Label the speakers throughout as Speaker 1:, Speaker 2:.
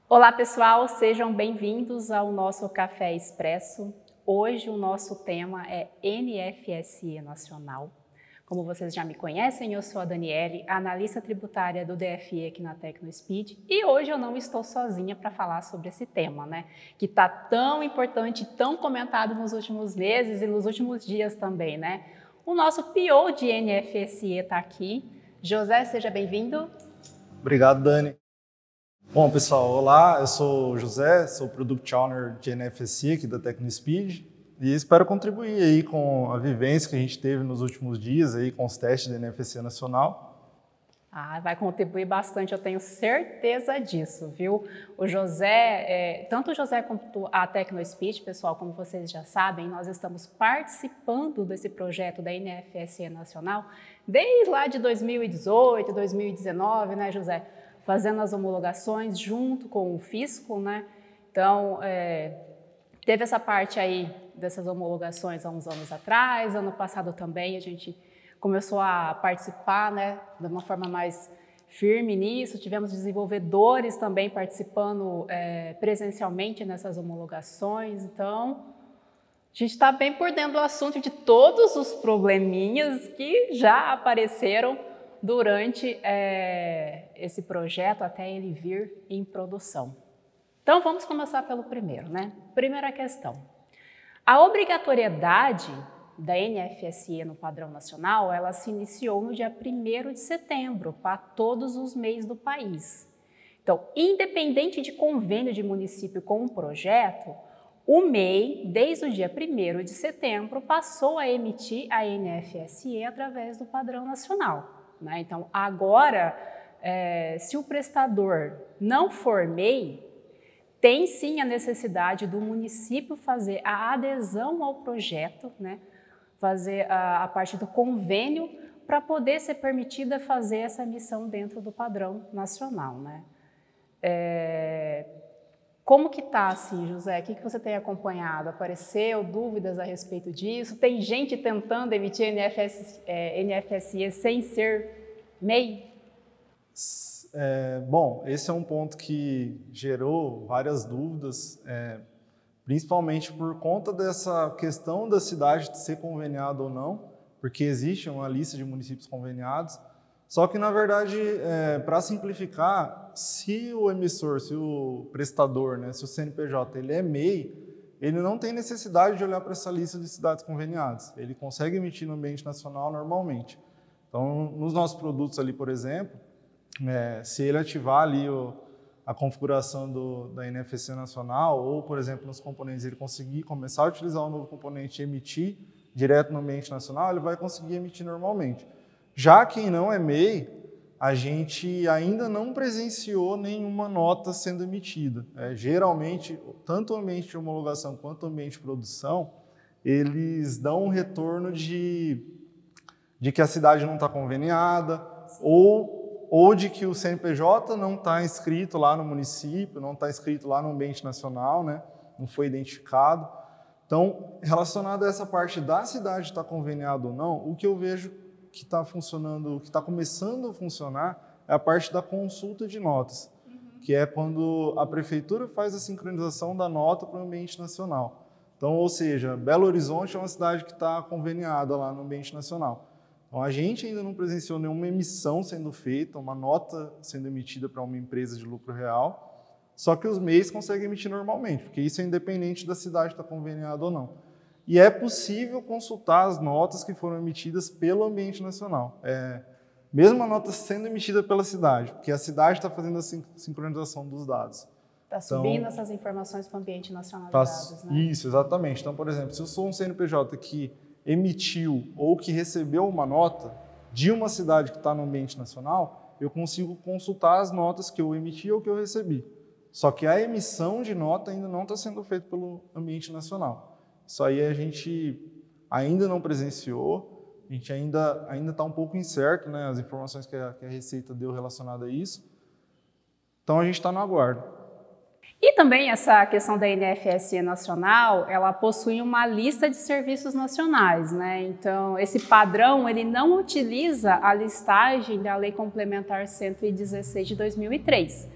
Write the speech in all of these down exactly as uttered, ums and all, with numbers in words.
Speaker 1: Olá pessoal, sejam bem-vindos ao nosso Café Expresso. Hoje o nosso tema é N F S E Nacional. Como vocês já me conhecem, eu sou a Daniele, analista tributária do D F E aqui na TecnoSpeed, e hoje eu não estou sozinha para falar sobre esse tema, né? Que está tão importante, tão comentado nos últimos meses e nos últimos dias também, né? O nosso P O de N F S E está aqui. José, seja bem-vindo.
Speaker 2: Obrigado, Dani. Bom, pessoal, olá, eu sou o José, sou Product Owner de N F S E aqui da TecnoSpeed e espero contribuir aí com a vivência que a gente teve nos últimos dias aí com os testes da N F S E Nacional.
Speaker 1: Ah, vai contribuir bastante, eu tenho certeza disso, viu? O José, é, tanto o José quanto a TecnoSpeed, pessoal, como vocês já sabem, nós estamos participando desse projeto da N F S E Nacional desde lá de dois mil e dezoito, dois mil e dezenove, né, José? Fazendo as homologações junto com o fisco, né? Então, é, teve essa parte aí dessas homologações há uns anos atrás, ano passado também a gente começou a participar, né, de uma forma mais firme nisso, tivemos desenvolvedores também participando é, presencialmente nessas homologações, então a gente está bem por dentro do assunto de todos os probleminhas que já apareceram durante é, esse projeto até ele vir em produção. Então vamos começar pelo primeiro, né? Primeira questão. A obrigatoriedade da N F S E no padrão nacional, ela se iniciou no dia primeiro de setembro para todos os M E Is do país. Então, independente de convênio de município com um projeto, o M E I, desde o dia primeiro de setembro, passou a emitir a N F S E através do padrão nacional. Né? Então, agora, é, se o prestador não for M E I, tem sim a necessidade do município fazer a adesão ao projeto, né? Fazer a, a parte do convênio para poder ser permitida fazer essa missão dentro do padrão nacional. Né? É, como que está assim, José? O que, que você tem acompanhado? Apareceu dúvidas a respeito disso? Tem gente tentando emitir N F S, é, N F S E sem ser M E I?
Speaker 2: É, bom, esse é um ponto que gerou várias dúvidas, é, principalmente por conta dessa questão da cidade de ser conveniada ou não, porque existe uma lista de municípios conveniados, só que, na verdade, é, para simplificar, se o emissor, se o prestador, né, se o C N P J ele é M E I, ele não tem necessidade de olhar para essa lista de cidades conveniadas. Ele consegue emitir no ambiente nacional normalmente. Então, nos nossos produtos ali, por exemplo, é, se ele ativar ali o, a configuração do, da N F S E Nacional, ou, por exemplo, nos componentes, ele conseguir começar a utilizar o novo componente e emitir direto no ambiente nacional, ele vai conseguir emitir normalmente. Já quem não é M E I, a gente ainda não presenciou nenhuma nota sendo emitida. É, geralmente, tanto o ambiente de homologação quanto o ambiente de produção, eles dão um retorno de, de que a cidade não está conveniada, ou, ou de que o C N P J não está inscrito lá no município, não está inscrito lá no ambiente nacional, né? Não foi identificado. Então, relacionado a essa parte da cidade estar conveniada ou não, o que eu vejo que está funcionando, que está começando a funcionar, é a parte da consulta de notas, uhum. que é quando a prefeitura faz a sincronização da nota para o ambiente nacional. Então, ou seja, Belo Horizonte é uma cidade que está conveniada lá no ambiente nacional. Então, a gente ainda não presenciou nenhuma emissão sendo feita, uma nota sendo emitida para uma empresa de lucro real, só que os M E Is conseguem emitir normalmente, porque isso é independente da cidade estar conveniada ou não. E é possível consultar as notas que foram emitidas pelo ambiente nacional. É, mesmo a nota sendo emitida pela cidade, porque a cidade está fazendo a sincronização dos dados.
Speaker 1: Está subindo então, essas informações para o ambiente nacional
Speaker 2: tá,
Speaker 1: de dados, né?
Speaker 2: Isso, exatamente. Então, por exemplo, se eu sou um C N P J que emitiu ou que recebeu uma nota de uma cidade que está no ambiente nacional, eu consigo consultar as notas que eu emiti ou que eu recebi. Só que a emissão de nota ainda não está sendo feita pelo ambiente nacional. Isso aí a gente ainda não presenciou, a gente ainda ainda está um pouco incerto, né, as informações que a, que a Receita deu relacionadas a isso. Então a gente está no aguardo.
Speaker 1: E também essa questão da N F S E nacional, ela possui uma lista de serviços nacionais, né? Então esse padrão ele não utiliza a listagem da Lei Complementar cento e dezesseis de dois mil e três.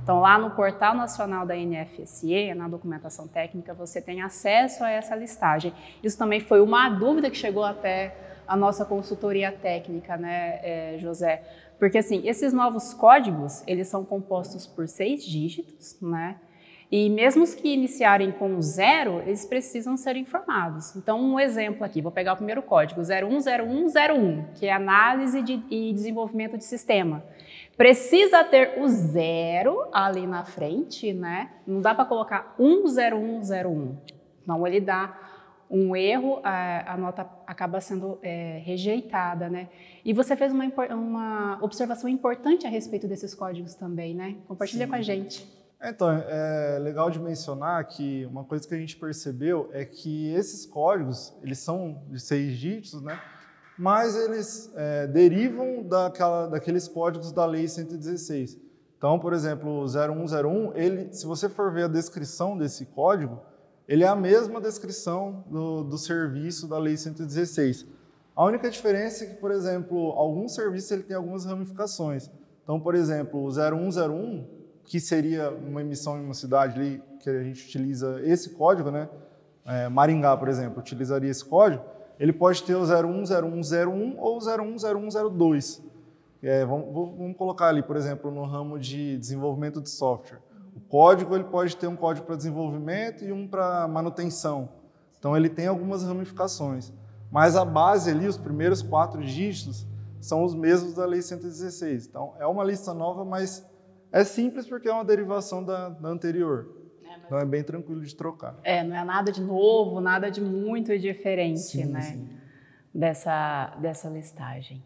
Speaker 1: Então, lá no Portal Nacional da N F S E, na documentação técnica, você tem acesso a essa listagem. Isso também foi uma dúvida que chegou até a nossa consultoria técnica, né, é, José? Porque, assim, esses novos códigos, eles são compostos por seis dígitos, né? E mesmo os que iniciarem com zero, eles precisam ser informados. Então, um exemplo aqui, vou pegar o primeiro código, zero um zero um zero um, que é análise de, e desenvolvimento de sistema. Precisa ter o zero ali na frente, né? Não dá para colocar um zero um zero um. Não, ele dá um erro, a, a nota acaba sendo é, rejeitada, né? E você fez uma, uma observação importante a respeito desses códigos também, né? Compartilha Sim. com a gente.
Speaker 2: Então, é legal de mencionar que uma coisa que a gente percebeu é que esses códigos, eles são de seis dígitos, né? Mas eles é, derivam daquela, daqueles códigos da Lei cento e dezesseis. Então, por exemplo, o zero um zero um, ele, se você for ver a descrição desse código, ele é a mesma descrição do, do serviço da Lei cento e dezesseis. A única diferença é que, por exemplo, algum serviço ele tem algumas ramificações. Então, por exemplo, o zero um zero um, que seria uma emissão em uma cidade ali, que a gente utiliza esse código, né? É, Maringá, por exemplo, utilizaria esse código, ele pode ter o zero um zero um zero um ou o zero um zero um zero dois. É, vamos, vamos colocar ali, por exemplo, no ramo de desenvolvimento de software. O código ele pode ter um código para desenvolvimento e um para manutenção. Então, ele tem algumas ramificações. Mas a base ali, os primeiros quatro dígitos, são os mesmos da Lei cento e dezesseis. Então, é uma lista nova, mas é simples porque é uma derivação da, da anterior. É, mas... Então, é bem tranquilo de trocar.
Speaker 1: É, não é nada de novo, nada de muito diferente,
Speaker 2: sim,
Speaker 1: né?
Speaker 2: Sim.
Speaker 1: Dessa, dessa listagem.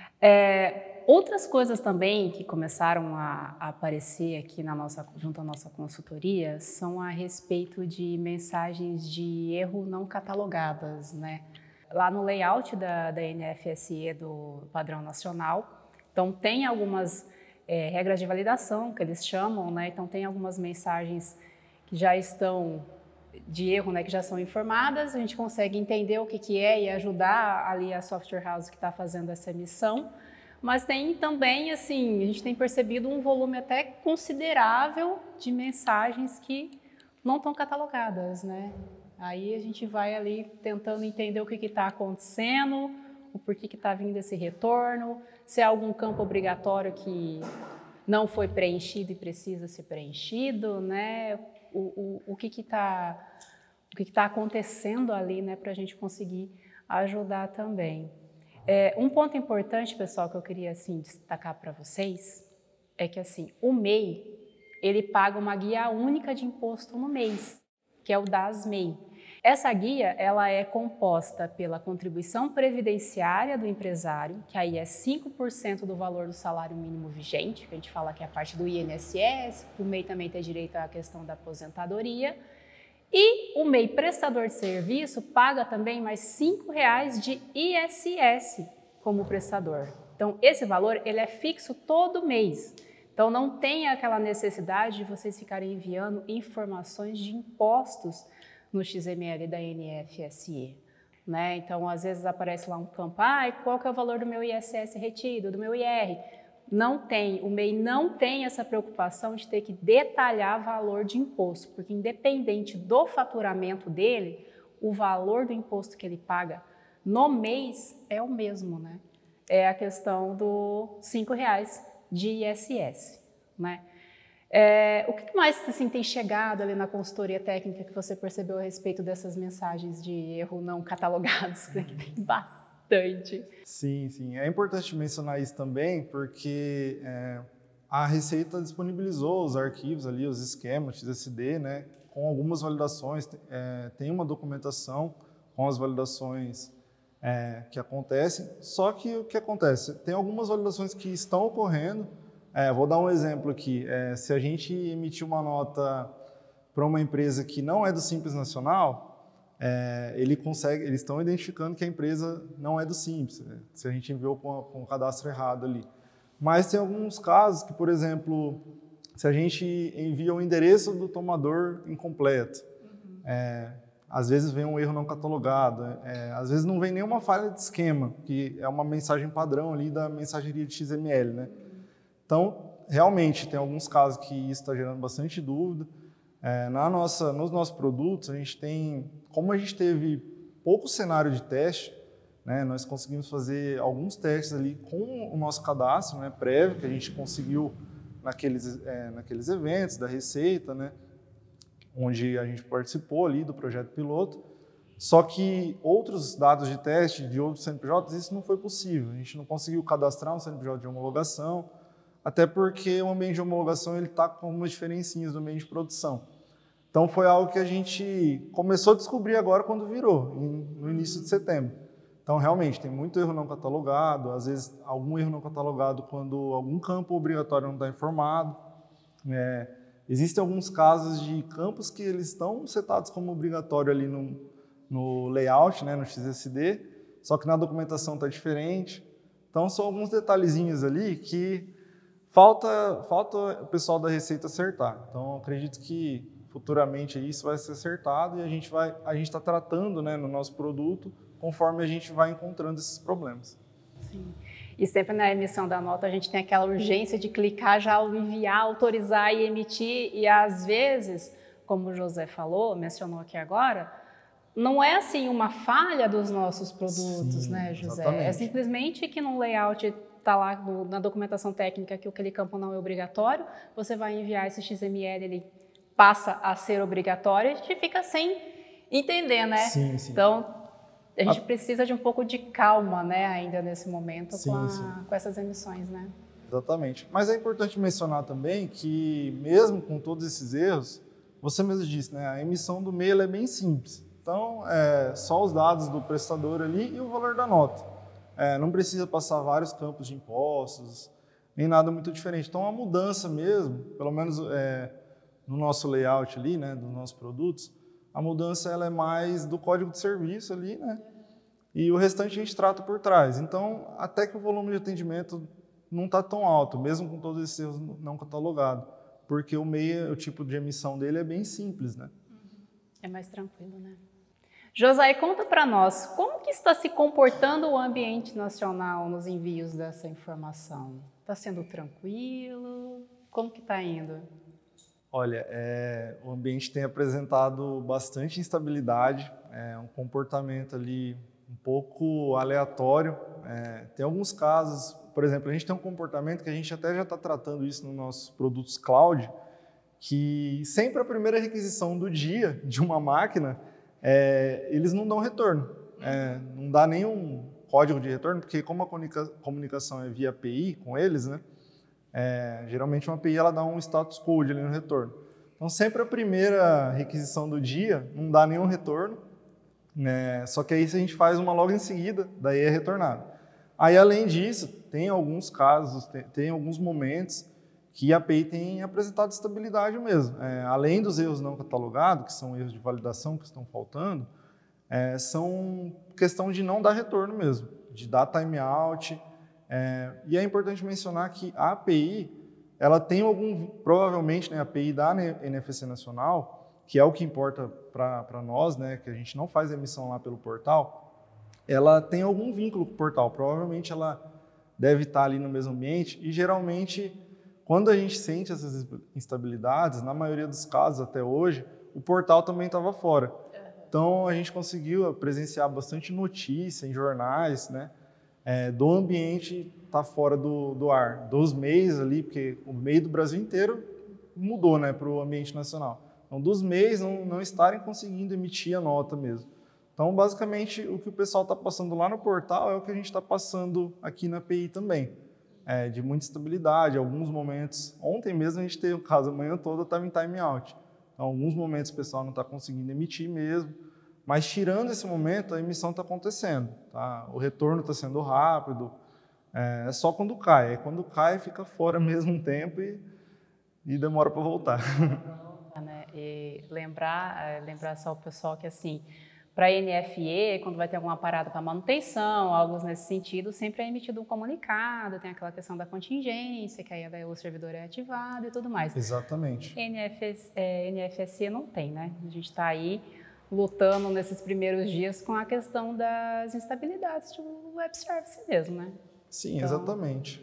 Speaker 1: É, outras coisas também que começaram a, a aparecer aqui na nossa, junto à nossa consultoria são a respeito de mensagens de erro não catalogadas, né? Lá no layout da, da N F S E do padrão nacional, então tem algumas é, regras de validação que eles chamam, né? Então tem algumas mensagens que já estão de erro, né, que já são informadas, a gente consegue entender o que, que é e ajudar ali a software house que está fazendo essa emissão, mas tem também, assim, a gente tem percebido um volume até considerável de mensagens que não estão catalogadas, né? Aí a gente vai ali tentando entender o que está acontecendo, o porquê que está vindo esse retorno, se há algum campo obrigatório que não foi preenchido e precisa ser preenchido, né? O, o, o que está o que que tá acontecendo ali, né, para a gente conseguir ajudar também. É, um ponto importante, pessoal, que eu queria assim, destacar para vocês é que assim, o M E I ele paga uma guia única de imposto no mês, que é o DAS-M E I. Essa guia ela é composta pela contribuição previdenciária do empresário, que aí é cinco por cento do valor do salário mínimo vigente, que a gente fala que é a parte do I N S S, o M E I também tem direito à questão da aposentadoria, e o M E I prestador de serviço paga também mais cinco reais de I S S como prestador. Então, esse valor ele é fixo todo mês. Então, não tem aquela necessidade de vocês ficarem enviando informações de impostos no X M L da N F S E, né? Então, às vezes aparece lá um campo, ah, qual que é o valor do meu I S S retido, do meu I R? Não tem, o M E I não tem essa preocupação de ter que detalhar valor de imposto, porque independente do faturamento dele, o valor do imposto que ele paga no mês é o mesmo, né? É a questão dos cinco reais de I S S, né? É, o que mais assim, tem chegado ali na consultoria técnica que você percebeu a respeito dessas mensagens de erro não catalogados? Que tem bastante.
Speaker 2: Sim, sim. É importante mencionar isso também, porque é, a Receita disponibilizou os arquivos ali, os esquemas X S D, né, com algumas validações. É, tem uma documentação com as validações é, que acontecem, só que o que acontece? Tem algumas validações que estão ocorrendo. É, vou dar um exemplo aqui. É, se a gente emitir uma nota para uma empresa que não é do Simples Nacional, é, ele consegue, eles estão identificando que a empresa não é do Simples, né? Se a gente enviou com, a, com o cadastro errado ali. Mas tem alguns casos que, por exemplo, se a gente envia o endereço do tomador incompleto, uhum. é, às vezes vem um erro não catalogado, é, às vezes não vem nenhuma falha de esquema, que é uma mensagem padrão ali da mensageria de X M L, né? Então, realmente, tem alguns casos que isso está gerando bastante dúvida. É, na nossa, nos nossos produtos, a gente tem, como a gente teve pouco cenário de teste, né, nós conseguimos fazer alguns testes ali com o nosso cadastro, né, prévio, que a gente conseguiu naqueles, é, naqueles eventos da Receita, né, onde a gente participou ali do projeto piloto. Só que outros dados de teste de outros C N P Js, isso não foi possível. A gente não conseguiu cadastrar um C N P J de homologação, até porque o ambiente de homologação está com algumas diferencinhas do ambiente de produção. Então foi algo que a gente começou a descobrir agora quando virou, no início de setembro. Então realmente tem muito erro não catalogado, às vezes algum erro não catalogado quando algum campo obrigatório não está informado. É, existem alguns casos de campos que eles estão setados como obrigatório ali no, no layout, né, no X S D, só que na documentação está diferente. Então são alguns detalhezinhos ali que falta, falta o pessoal da Receita acertar. Então acredito que futuramente isso vai ser acertado e a gente vai, a gente está tratando, né, no nosso produto conforme a gente vai encontrando esses problemas.
Speaker 1: Sim. E sempre na emissão da nota a gente tem aquela urgência de clicar já ao enviar, autorizar e emitir, e às vezes, como o José falou, mencionou aqui agora, não é assim uma falha dos nossos produtos, Sim, né, José? Exatamente. É simplesmente que no layout está lá no, na documentação técnica que aquele campo não é obrigatório, você vai enviar esse X M L, ele passa a ser obrigatório, a gente fica sem entender, né? Sim, sim. Então, a gente precisa de um pouco de calma, né, ainda nesse momento, sim, com, a, com essas emissões, né?
Speaker 2: Exatamente. Mas é importante mencionar também que, mesmo com todos esses erros, você mesmo disse, né, a emissão do M E I é bem simples. Então, é só os dados do prestador ali e o valor da nota. É, não precisa passar vários campos de impostos, nem nada muito diferente. Então, a mudança mesmo, pelo menos é, no nosso layout ali, né, dos nossos produtos, a mudança ela é mais do código de serviço ali, né? E o restante a gente trata por trás. Então, até que o volume de atendimento não está tão alto, mesmo com todos esses erros não catalogados, porque o M E I, o tipo de emissão dele é bem simples, né?
Speaker 1: É mais tranquilo, né? José, conta para nós, como que está se comportando o ambiente nacional nos envios dessa informação? Está sendo tranquilo? Como que está indo?
Speaker 2: Olha, é, o ambiente tem apresentado bastante instabilidade, é, um comportamento ali um pouco aleatório. É, tem alguns casos, por exemplo, a gente tem um comportamento que a gente até já está tratando isso nos nossos produtos cloud, que sempre a primeira requisição do dia de uma máquina, é, eles não dão retorno, é, não dá nenhum código de retorno, porque como a comunica comunicação é via A P I com eles, né? É, geralmente uma A P I ela dá um status code ali no retorno. Então sempre a primeira requisição do dia não dá nenhum retorno, né? Só que aí se a gente faz uma logo em seguida, daí é retornado. Aí além disso, tem alguns casos, tem, tem alguns momentos que a A P I tem apresentado estabilidade mesmo. É, além dos erros não catalogados, que são erros de validação que estão faltando, é, são questão de não dar retorno mesmo, de dar timeout. É, e é importante mencionar que a A P I, ela tem algum, provavelmente, né, a API da N F C Nacional, que é o que importa para nós, né, que a gente não faz emissão lá pelo portal, ela tem algum vínculo com o portal. Provavelmente ela deve estar ali no mesmo ambiente e, geralmente, quando a gente sente essas instabilidades, na maioria dos casos até hoje, o portal também estava fora. Então, a gente conseguiu presenciar bastante notícia em jornais, né, é, do ambiente estar tá fora do, do ar, dos M E Is ali, porque o M E I do Brasil inteiro mudou, né, para o ambiente nacional. Então, dos M E Is não, não estarem conseguindo emitir a nota mesmo. Então, basicamente, o que o pessoal está passando lá no portal é o que a gente está passando aqui na A P I também. É, de muita instabilidade, alguns momentos. Ontem mesmo a gente teve o caso, a manhã toda estava em timeout. Então, alguns momentos o pessoal não está conseguindo emitir mesmo, mas tirando esse momento, a emissão está acontecendo. Tá? O retorno está sendo rápido, é, é só quando cai. É quando cai, fica fora mesmo um tempo e, e demora para voltar.
Speaker 1: Né? E lembrar, lembrar só o pessoal que assim, para a N F E, quando vai ter alguma parada para manutenção, algo nesse sentido, sempre é emitido um comunicado, tem aquela questão da contingência, que aí o servidor é ativado e tudo mais.
Speaker 2: Exatamente.
Speaker 1: N F S E não tem, né? A gente está aí lutando nesses primeiros dias com a questão das instabilidades do web service mesmo, né?
Speaker 2: Sim,
Speaker 1: então...
Speaker 2: exatamente.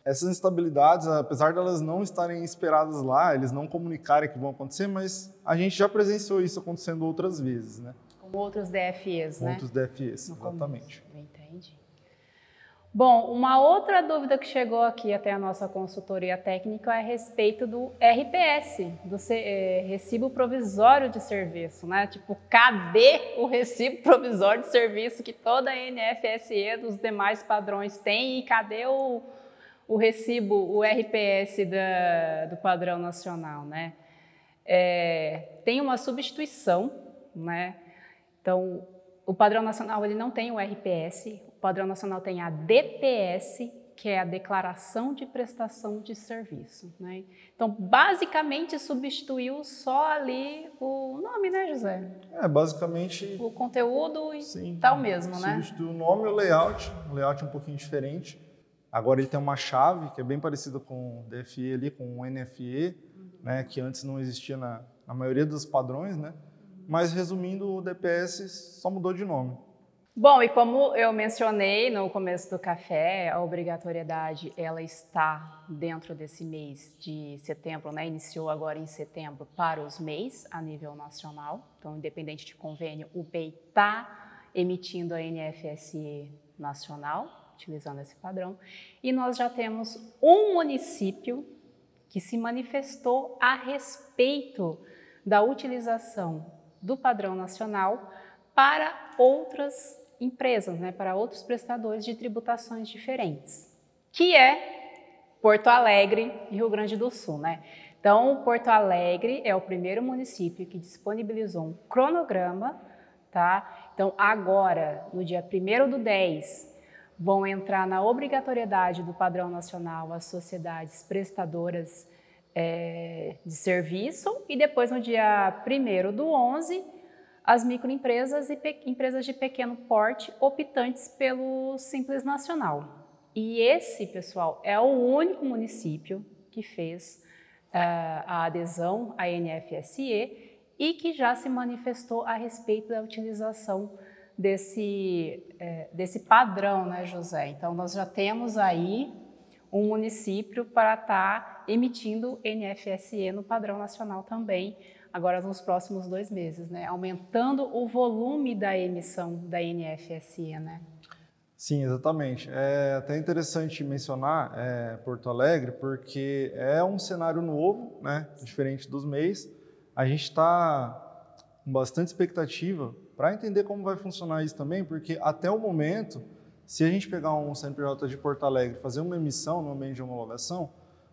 Speaker 2: Essas instabilidades, apesar de elas não estarem esperadas lá, eles não comunicarem que vão acontecer, mas a gente já presenciou isso acontecendo outras vezes, né?
Speaker 1: Com outros D F Es,
Speaker 2: Com
Speaker 1: né?
Speaker 2: outros D F Es,
Speaker 1: no
Speaker 2: exatamente.
Speaker 1: Começo. Entendi. Bom, uma outra dúvida que chegou aqui até a nossa consultoria técnica é a respeito do R P S, do é, Recibo Provisório de Serviço, né? Tipo, cadê o Recibo Provisório de Serviço que toda a N F S E dos demais padrões tem e cadê o, o recibo, o R P S da, do padrão nacional, né? É, tem uma substituição, né? Então, o padrão nacional ele não tem o R P S, o padrão nacional tem a D P S, que é a Declaração de Prestação de Serviço, né? Então, basicamente, substituiu só ali o nome, né, José?
Speaker 2: É, basicamente...
Speaker 1: O conteúdo e
Speaker 2: sim,
Speaker 1: tal mesmo, né?
Speaker 2: Substituiu o nome e o layout, o layout é um pouquinho diferente. Agora ele tem uma chave, que é bem parecida com o D F E ali, com o N F E, uhum. né, que antes não existia na, na maioria dos padrões, né? Mas, resumindo, o D P S só mudou de nome.
Speaker 1: Bom, e como eu mencionei no começo do café, a obrigatoriedade ela está dentro desse mês de setembro, né? Iniciou agora em setembro para os M E Is a nível nacional. Então, independente de convênio, o B E I está emitindo a N F S E nacional, utilizando esse padrão. E nós já temos um município que se manifestou a respeito da utilização do padrão nacional para outras empresas, né, para outros prestadores de tributações diferentes, que é Porto Alegre e Rio Grande do Sul, né? Então, Porto Alegre é o primeiro município que disponibilizou um cronograma, tá? Então, agora, no dia primeiro do dez, vão entrar na obrigatoriedade do padrão nacional as sociedades prestadoras É, de serviço e depois no dia primeiro do onze as microempresas e empresas de pequeno porte optantes pelo Simples Nacional. E esse, pessoal, é o único município que fez uh, a adesão à N F S E e que já se manifestou a respeito da utilização desse, eh, desse padrão, né, José? Então, nós já temos aí um município para estar emitindo N F S E no padrão nacional também, agora nos próximos dois meses, né? Aumentando o volume da emissão da N F S E, né?
Speaker 2: Sim, exatamente. É até interessante mencionar é, Porto Alegre, porque é um cenário novo, né? Diferente dos M E Is. A gente está com bastante expectativa para entender como vai funcionar isso também, porque até o momento, se a gente pegar um C N P J de Porto Alegre e fazer uma emissão no ambiente de homologação,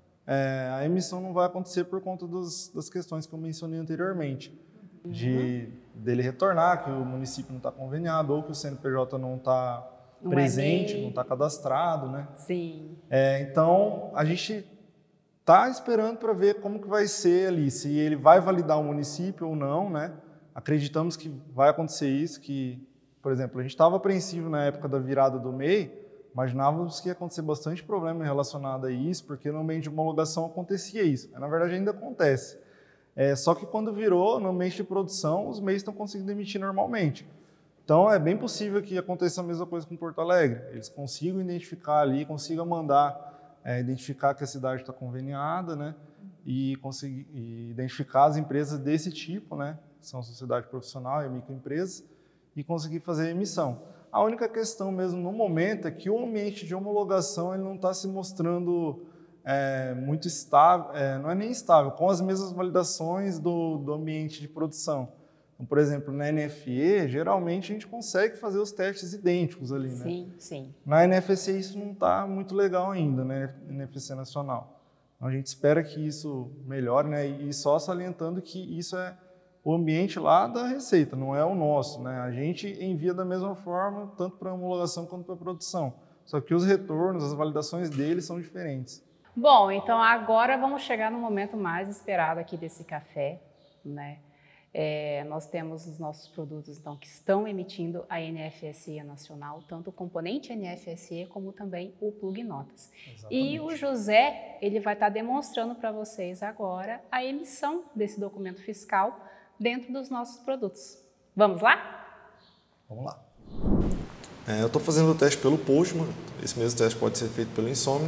Speaker 2: é, a emissão não vai acontecer por conta dos, das questões que eu mencionei anteriormente, uhum. de dele retornar, que o município não está conveniado, ou que o C N P J não está presente, é não está cadastrado, né?
Speaker 1: Sim.
Speaker 2: É, então, a gente está esperando para ver como que vai ser ali, se ele vai validar o município ou não, né? Acreditamos que vai acontecer isso, que por exemplo, a gente estava apreensivo na época da virada do M E I, imaginávamos que ia acontecer bastante problema relacionado a isso, porque no ambiente de homologação acontecia isso. Na verdade, ainda acontece. É, só que quando virou no ambiente de produção, os M E Is estão conseguindo emitir normalmente. Então, é bem possível que aconteça a mesma coisa com Porto Alegre. Eles consigam identificar ali, consigam mandar, é, identificar que a cidade está conveniada, né? E, conseguir, e identificar as empresas desse tipo, né? Que são sociedade profissional e microempresas, e conseguir fazer a emissão. A única questão mesmo no momento é que o ambiente de homologação ele não está se mostrando é, muito estável, é, não é nem estável, com as mesmas validações do, do ambiente de produção. Então, por exemplo, na N F E, geralmente a gente consegue fazer os testes idênticos ali, né?
Speaker 1: Sim, sim.
Speaker 2: Na N F S E isso não está muito legal ainda, né? N F S E nacional. Então, a gente espera que isso melhore, né? E só salientando que isso é o ambiente lá da Receita, não é o nosso, né? A gente envia da mesma forma, tanto para homologação quanto para produção. Só que os retornos, as validações deles são diferentes.
Speaker 1: Bom, então agora vamos chegar no momento mais esperado aqui desse café, né? É, nós temos os nossos produtos então, que estão emitindo a N F S E nacional, tanto o componente N F S E como também o plug notas. Exatamente. E o José, ele vai estar demonstrando para vocês agora a emissão desse documento fiscal dentro dos nossos produtos. Vamos lá?
Speaker 2: Vamos lá.
Speaker 3: É, eu estou fazendo o teste pelo Postman, esse mesmo teste pode ser feito pelo Insomnia.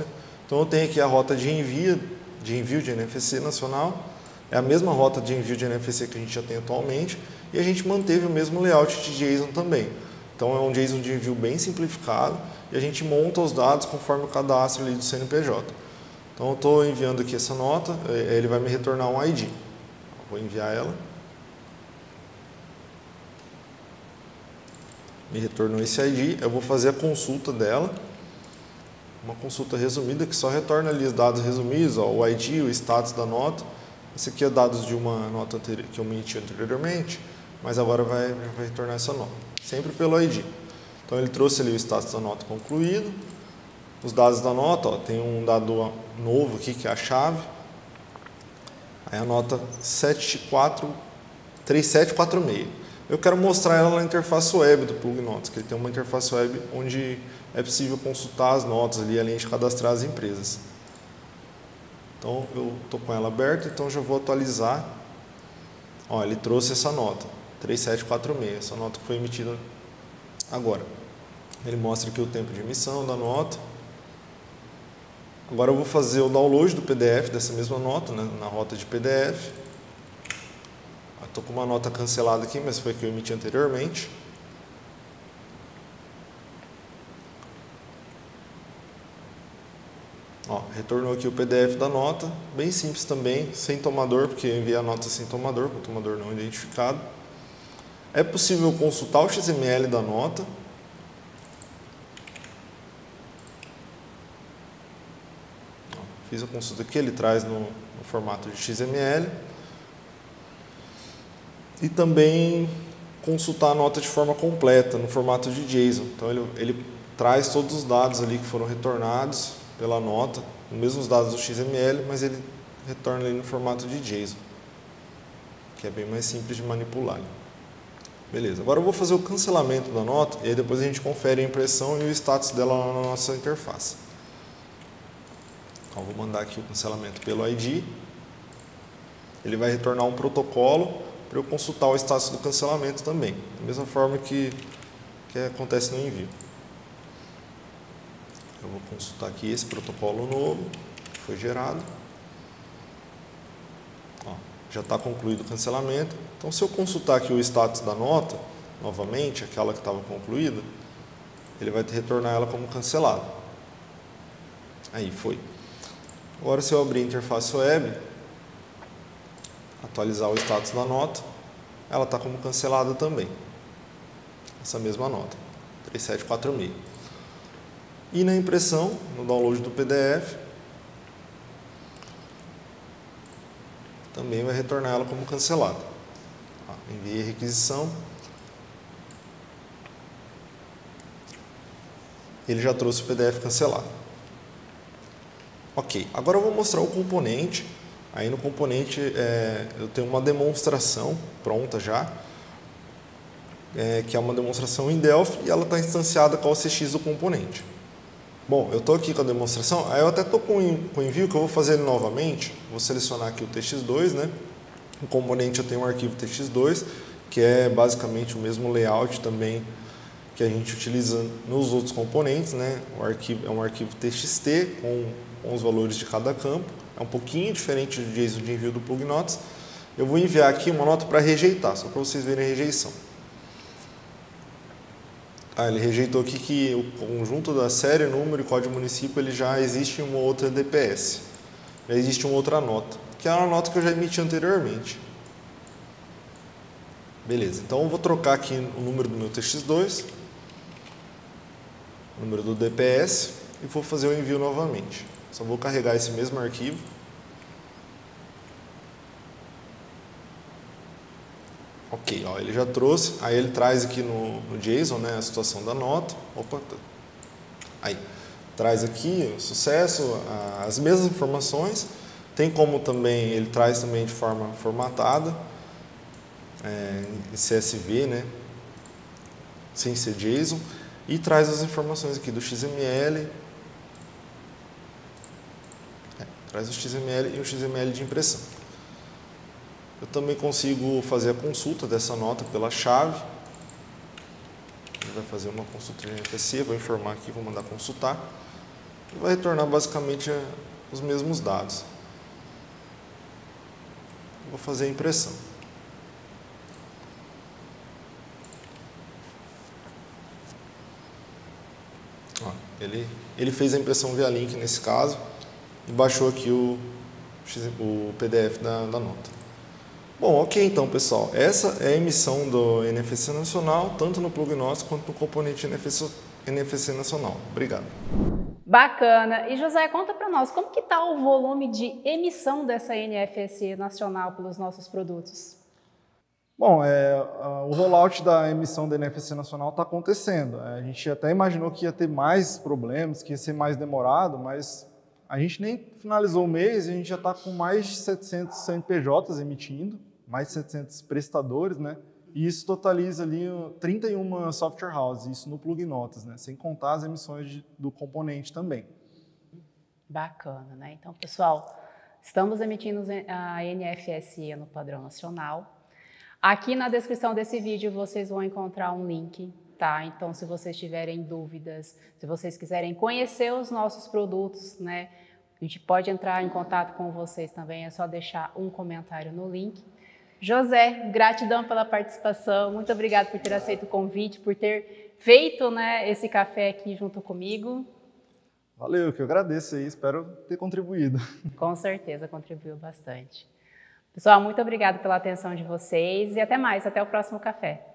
Speaker 3: Então eu tenho aqui a rota de envio, de envio de N F C nacional, é a mesma rota de envio de N F C que a gente já tem atualmente, e a gente manteve o mesmo layout de JSON também. Então é um JSON de envio bem simplificado, e a gente monta os dados conforme o cadastro ali do C N P J. Então eu estou enviando aqui essa nota, ele vai me retornar um I D. Vou enviar ela. Me retornou esse I D, eu vou fazer a consulta dela. Uma consulta resumida que só retorna ali os dados resumidos, ó, o I D, o status da nota. Esse aqui é dados de uma nota que eu emiti anteriormente, mas agora vai, vai retornar essa nota, sempre pelo I D. Então ele trouxe ali o status da nota concluído, os dados da nota, ó, tem um dado novo aqui que é a chave, aí a nota sete quatro três sete quatro seis. Eu quero mostrar ela na interface web do PlugNotas, que ele tem uma interface web onde é possível consultar as notas ali, além de cadastrar as empresas. Então, eu estou com ela aberta, então já vou atualizar. Ó, ele trouxe essa nota, três sete quatro seis, essa nota que foi emitida agora. Ele mostra aqui o tempo de emissão da nota. Agora eu vou fazer o download do P D F dessa mesma nota, né, na rota de P D F. Estou com uma nota cancelada aqui, mas foi que eu emiti anteriormente. Ó, retornou aqui o P D F da nota, bem simples também, sem tomador, porque eu enviei a nota sem tomador, com o tomador não identificado. É possível consultar o X M L da nota. Ó, fiz a consulta aqui, ele traz no, no formato de X M L. E também consultar a nota de forma completa, no formato de JSON. Então ele, ele traz todos os dados ali que foram retornados pela nota, os mesmos dados do X M L, mas ele retorna ali no formato de JSON, que é bem mais simples de manipular. Beleza, agora eu vou fazer o cancelamento da nota e aí depois a gente confere a impressão e o status dela na nossa interface. Então, vou mandar aqui o cancelamento pelo I D. Ele vai retornar um protocolo para eu consultar o status do cancelamento também, da mesma forma que, que acontece no envio. Eu vou consultar aqui esse protocolo novo que foi gerado. Ó, já está concluído o cancelamento. Então, se eu consultar aqui o status da nota, novamente, aquela que estava concluída, ele vai retornar ela como cancelada. Aí, foi. Agora, se eu abrir a interface web, atualizar o status da nota, ela está como cancelada também. Essa mesma nota, três sete quatro seis. E na impressão, no download do P D F, também vai retornar ela como cancelada. Enviei a requisição. Ele já trouxe o P D F cancelado. Ok, agora eu vou mostrar o componente. Aí no componente é, eu tenho uma demonstração pronta já, é, que é uma demonstração em Delphi e ela está instanciada com o C X do componente. Bom, eu estou aqui com a demonstração, aí eu até estou com o envio que eu vou fazer ele novamente. Vou selecionar aqui o T X dois, né? No componente eu tenho um arquivo T X dois, que é basicamente o mesmo layout também que a gente utiliza nos outros componentes, né? O arquivo é um arquivo T X T com, com os valores de cada campo. É um pouquinho diferente do JSON de envio do PlugNotas. Eu vou enviar aqui uma nota para rejeitar, só para vocês verem a rejeição. Ah, ele rejeitou aqui que o conjunto da série, número e código município ele já existe em uma outra D P S. Já existe uma outra nota, que é uma nota que eu já emiti anteriormente. Beleza, então eu vou trocar aqui o número do meu T X dois, o número do D P S e vou fazer o envio novamente. Só vou carregar esse mesmo arquivo. Ok, ó, ele já trouxe, aí ele traz aqui no, no JSON, né, a situação da nota. Opa, aí, traz aqui o sucesso, as mesmas informações. Tem como também, ele traz também de forma formatada, é, em C S V, né, sem ser JSON, e traz as informações aqui do X M L, é, traz o X M L e o X M L de impressão. Eu também consigo fazer a consulta dessa nota pela chave. Ele vai fazer uma consulta de N F C, vou informar aqui, vou mandar consultar. que vai retornar basicamente os mesmos dados. Vou fazer a impressão. Ó, ele, ele fez a impressão via link nesse caso e baixou aqui o, o P D F da, da nota. Bom, ok então pessoal, essa é a emissão do N F C nacional, tanto no plug nosso quanto no componente N F C, N F C nacional. Obrigado.
Speaker 1: Bacana. E José, conta para nós, como que está o volume de emissão dessa N F C nacional pelos nossos produtos?
Speaker 2: Bom, é, o rollout da emissão da N F C nacional está acontecendo. A gente até imaginou que ia ter mais problemas, que ia ser mais demorado, mas a gente nem finalizou o mês e a gente já está com mais de setecentos C N P Js emitindo, mais de setecentos prestadores, né? E isso totaliza ali trinta e uma software houses, isso no plug notas, né? Sem contar as emissões de, do componente também.
Speaker 1: Bacana, né? Então, pessoal, estamos emitindo a N F S E no padrão nacional. Aqui na descrição desse vídeo vocês vão encontrar um link, tá? Então, se vocês tiverem dúvidas, se vocês quiserem conhecer os nossos produtos, né? A gente pode entrar em contato com vocês também, é só deixar um comentário no link. José, gratidão pela participação, muito obrigado por ter aceito o convite, por ter feito, né, esse café aqui junto comigo.
Speaker 2: Valeu, que eu agradeço aí, espero ter contribuído.
Speaker 1: Com certeza contribuiu bastante. Pessoal, muito obrigado pela atenção de vocês e até mais, até o próximo café.